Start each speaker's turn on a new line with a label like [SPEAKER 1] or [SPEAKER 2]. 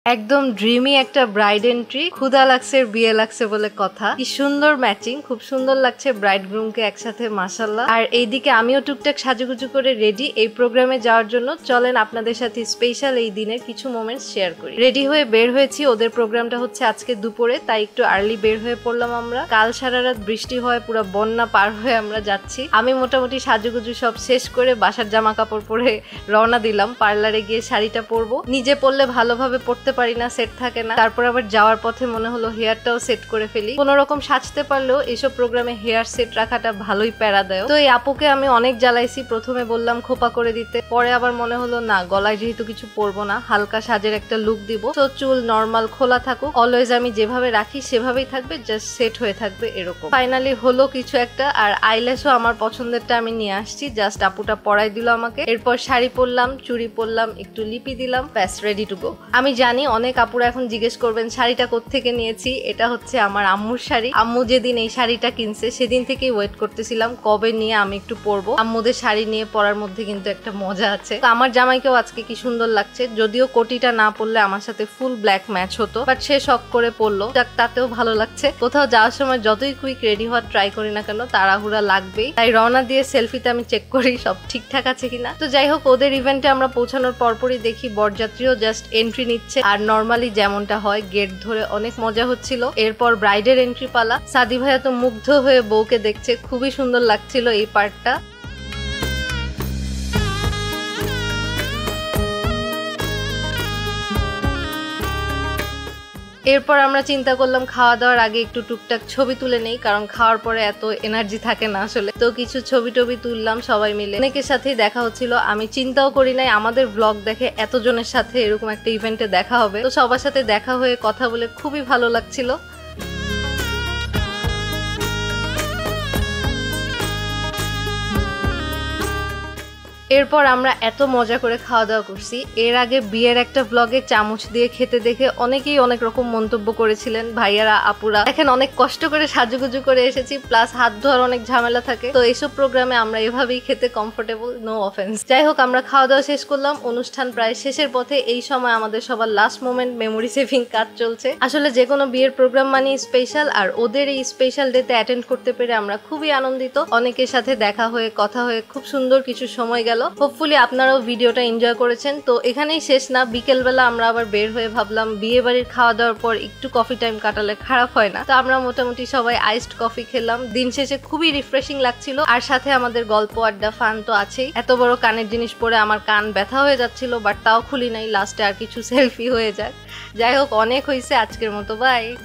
[SPEAKER 1] একদম ড্রিমি একটা bride entry. ক্ষুধা লাগছে বিয়ে লাগছে বলে কথা। কি সুন্দর ম্যাচিং, খুব সুন্দর লাগছে ব্রাইড গ্রুমকে একসাথে, মাশাআল্লাহ। আর এইদিকে আমিও টুকটাক সাজুগুজু করে রেডি এই প্রোগ্রামে যাওয়ার জন্য। চলেন আপনাদের সাথে স্পেশাল এই দিনের কিছু মোমেন্টস শেয়ার করি। রেডি হয়ে বের হয়েছি, ওদের প্রোগ্রামটা হচ্ছে আজকে দুপুরে, তাই একটু আর্লি বের হয়ে পড়লাম আমরা। কাল সারা রাত বৃষ্টি হয়, পুরো বন্যা পার হয়ে আমরা যাচ্ছি। আমি মোটামুটি সাজুগুজু সব শেষ করে বাসার জামা কাপড় পরে রওনা দিলাম। পার্লারে গিয়ে শাড়িটা পরবো, নিজে পরলে ভালোভাবে পরতে পারি না, সেট থাকে না। তারপর আবার যাওয়ার পথে মনে হলো হেয়ারটাও সেট করে ফেলি। কোনো রকম সাজতে পারলেও এসব প্রোগ্রামে হেয়ার সেট রাখাটা ভালোই প্যারা দেয়। তো এই আপুকে আমি অনেক জ্বালাইছি, প্রথমে বললাম খোপা করে দিতে, পরে আবার মনে হলো না, গলায় যেহেতু কিছু পরবো না, হালকা সাজের একটা লুক দিব। তো চুল নর্মাল খোলা থাকুক, অলওয়েজ আমি যেভাবে রাখি সেভাবেই থাকবে, জাস্ট সেট হয়ে থাকবে এরকম। ফাইনালি হলো কিছু একটা। আর আইল্যাশও আমার পছন্দেরটা আমি নিয়ে আসছি, জাস্ট আপুটা পরাই দিল আমাকে। এরপর শাড়ি পরলাম, চুড়ি পরলাম, একটু লিপি দিলাম, ব্যাস রেডি টু গো। আমি জানি অনেক আপুরা এখন জিজ্ঞেস করবেন শাড়িটা কোত্থেকে নিয়েছি। এটা হচ্ছে আমার আম্মুর শাড়ি। আম্মু যেদিন এই শাড়িটা কিনছে সেদিন থেকেই ওয়েট করতেছিলাম কবে নিয়ে আমি একটু পরবো। আম্মুদের শাড়ি নিয়ে পরার মধ্যে কিন্তু একটা মজা আছে। তো আমার জামাইকেও আজকে কি সুন্দর লাগছে, যদিও কোটিটা না পরলে আমার সাথে ফুল ব্ল্যাক ম্যাচ হতো, বাট সে শখ করে পরলো, তাতেও ভালো লাগছে। কোথাও যাওয়ার সময় যতই কুইক রেডি হওয়ার ট্রাই করি না কেন, তাড়াহুড়া লাগবেই। তাই রওনা দিয়ে সেলফিতে আমি চেক করি সব ঠিকঠাক আছে কিনা। তো যাই হোক, ওদের ইভেন্টে আমরা পৌঁছানোর পরপরই দেখি বরযাত্রীও জাস্ট এন্ট্রি নিচ্ছে, আর নর্মালি যেমনটা হয় গেট ধরে অনেক মজা হচ্ছিল। এরপর ব্রাইডের এন্ট্রি পালা। সাদি ভাইয়া তো মুগ্ধ হয়ে বউকে দেখছে, খুবই সুন্দর লাগছিল এই পার্টটা। এরপর আমরা চিন্তা করলাম খাওয়া দাওয়ার আগে একটু টুকটাক ছবি তুলে নেই, কারণ খাওয়ার পরে এত এনার্জি থাকে না আসলে। তো কিছু ছবি টবি তুললাম সবাই মিলে। অনেকের সাথেই দেখা হচ্ছিল, আমি চিন্তাও করি নাই আমাদের ব্লগ দেখে এতজনের সাথে এরকম একটা ইভেন্টে দেখা হবে। তো সবার সাথে দেখা হয়ে কথা বলে খুবই ভালো লাগছিল। এরপর আমরা এত মজা করে খাওয়া দাওয়া করছি। এর আগে বিয়ের একটা ব্লগে চামচ দিয়ে খেতে দেখে অনেকেই অনেক রকম মন্তব্য করেছিলেন, ভাইয়ারা আপুরা। দেখেন অনেক কষ্ট করে সাজুগুজু করে এসেছি, প্লাস হাত ধোয়ার অনেক ঝামেলা থাকে। তো এইসব প্রোগ্রামে আমরা এভাবেই খেতে কমফোর্টেবল, নো অফেন্স। যাই হোক, আমরা খাওয়া দাওয়া শেষ করলাম, অনুষ্ঠান প্রায় শেষের পথে। এই সময় আমাদের সবার লাস্ট মোমেন্ট, মেমোরি সেভিং কাজ চলছে। আসলে যে কোনো বিয়ের প্রোগ্রাম মানে স্পেশাল, আর ওদের এই স্পেশাল ডেতে অ্যাটেন্ড করতে পেরে আমরা খুবই আনন্দিত। অনেকের সাথে দেখা হয়ে কথা হয়ে খুব সুন্দর কিছু সময় গেল। হোপফুলি আপনারাও ভিডিওটা এনজয় করেছেন। তো এখানেই শেষ না, বিকেলবেলা আমরা আবার বের হয়ে ভাবলাম বিয়ে বাড়ির খাওয়া দাওয়ার পর একটু কফি টাইম কাটালে খারাপ হয় না। তো আমরা মোটামুটি সবাই আইসড কফি খেলাম। দিন শেষে খুবই রিফ্রেশিং লাগছিল, আর সাথে আমাদের গল্প আড্ডা ফান তো আছেই। এত বড় কানের জিনিস পরে আমার কান ব্যথা হয়ে যাচ্ছিল, বাট তাও খুলি নাই, লাস্টে আর কিছু সেলফি হয়ে যায়। যাই হোক, অনেক হয়েছে আজকের মতো, বাই।